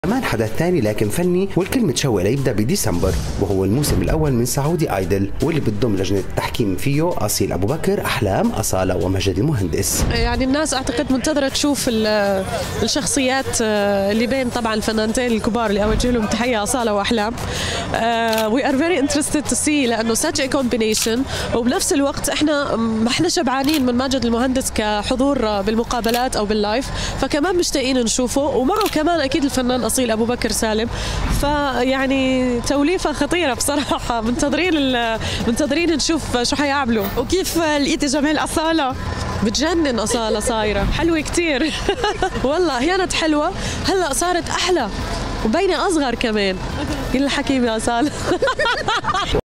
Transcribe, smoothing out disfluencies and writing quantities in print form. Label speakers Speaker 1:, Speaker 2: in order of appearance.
Speaker 1: كمان حدث ثاني لكن فني والكل متشوق ليبدا بديسمبر، وهو الموسم الاول من سعودي ايدل، واللي بتضم لجنه التحكيم فيه اصيل ابو بكر، احلام، اصاله، ومجد المهندس.
Speaker 2: يعني الناس اعتقد منتظره تشوف الشخصيات اللي بين طبعا الفنانتين الكبار اللي اوجه لهم تحيه، اصاله واحلام. وي ار فيري انترستد تو سي، لانه such a combination، وبنفس الوقت احنا ما احنا شبعانين من ماجد المهندس كحضور بالمقابلات او باللايف، فكمان مشتاقين نشوفه، ومعه كمان اكيد الفنان اصيل ابو بكر سالم. فيعني توليفه خطيره بصراحه، منتظرين نشوف شو حيعملوا.
Speaker 3: وكيف لقيتي جمال اصاله؟
Speaker 2: بتجنن اصاله، صايره حلوه كتير. والله كانت حلوه، هلا صارت احلى وبينه اصغر كمان. كل الحكي يا اصاله.